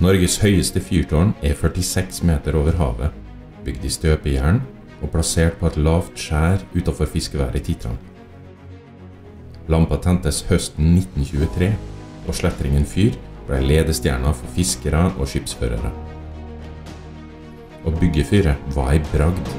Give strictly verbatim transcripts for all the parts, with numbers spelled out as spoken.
Norges høyeste fyrtårn er førtiseks meter over havet, bygd i støpejern og plassert på et lavt skjær utenfor fiskeværet Titran. Lampa tentes høsten nitten tjuetre, og Slettringen fyr ble ledestjerna for fiskere og skipsførere. Å bygge fyret var ei bragd.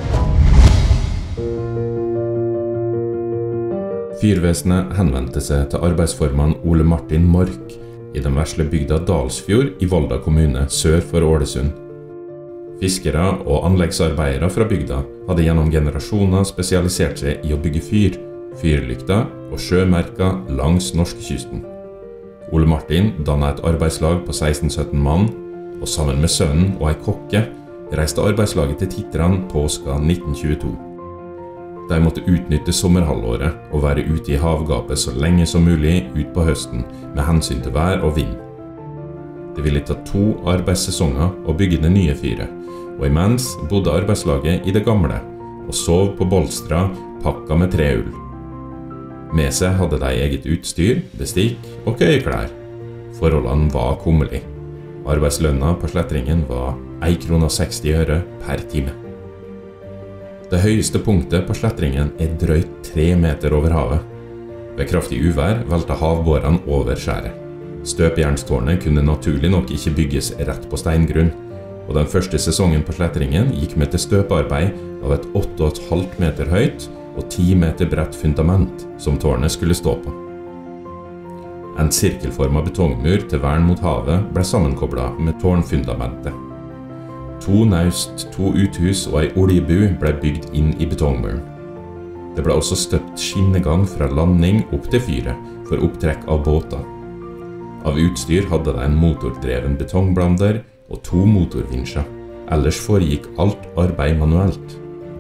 Fyrvesenet henvendte seg til arbeidsformann Ole Martin Mork i den vesle bygda Dalsfjord i Volda kommune sør for Ålesund. Fiskere og anleggsarbeidere fra bygda hadde gjennom generasjoner spesialisert seg i å bygge fyr, fyrlykter og sjømerker langs norskekysten. Ole Martin dannet et arbeidslag på seksten sytten mann, og sammen med sønnen og ei kokke reiste arbeidslaget til Titran påska nitten tjueto. De måtte utnytte sommerhalvåret og være ute i havgapet så lenge som mulig ut på høsten med hensyn til vær og vind. Det ville ta to arbeidssesonger å bygge det nye fyret, og imens bodde arbeidslaget i det gamle og sov på bolstra pakka med treull. Med seg hadde de eget utstyr, bestikk og køyeklær. Forholdene var kummerlige. Arbeidslønna på Slettringen var en krone og seksti øre per time. Det høyeste punktet på Slettringen er drøyt tre meter over havet. Ved kraftig uvær velte havbårene over skjæret. Støpejernstårnet kunne naturlig nok ikke bygges rett på steingrunn, og den første sesongen på Slettringen gikk med til støpearbeid av et åtte og et halvt meter høyt og ti meter bredt fundament som tårnet skulle stå på. En sirkelformet betongmur til vern mot havet ble sammenkoblet med tårnfundamentet. To naust, to uthus og ei oljebu ble bygd inn i betongmuren. Det ble også støpt skinnegang fra landing opp til fyret for opptrekk av båter. Av utstyr hadde det en motordreven betongblander og to motorvinsjer. Ellers foregikk alt arbeid manuelt.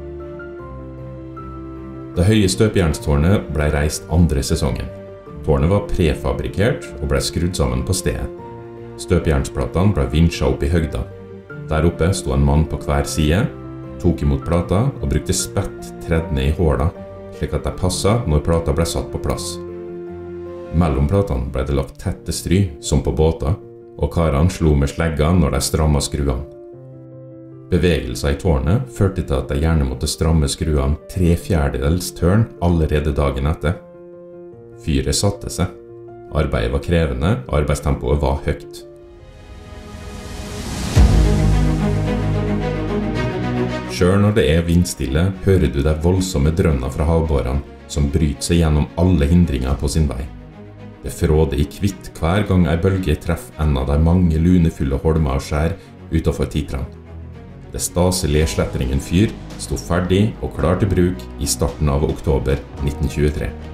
Det høye støpejernstårnet ble reist andre sesongen. Tårnet var prefabrikert og ble skrudd sammen på stedet. Støpejernsplatene ble vinsjet opp i høgda. Der oppe sto en mann på hver side, tok imot plata og brukte spett tredd ned i håla, slik at det passet når plata ble satt på plass. Mellom platene ble det lagt tette stry, som på båter, og karene slo med slegga når de strammet skruene. Bevegelser i tårnet førte til at de gjerne måtte stramme skruene tre fjerdedels tørn allerede dagen etter. Fyret satte seg. Arbeidet var krevende, arbeidstempoet var høyt. Selv når det er vindstille, hører du de voldsomme drønner fra havbårene som bryter seg gjennom alle hindringer på sin vei. Det fråder i kvitt hver gang ei bølge treffer en av de mange lunefulle holmer og skjær utenfor Titran. Det staselige Slettringen fyr sto ferdig og klar til bruk i starten av oktober nitten tjuetre.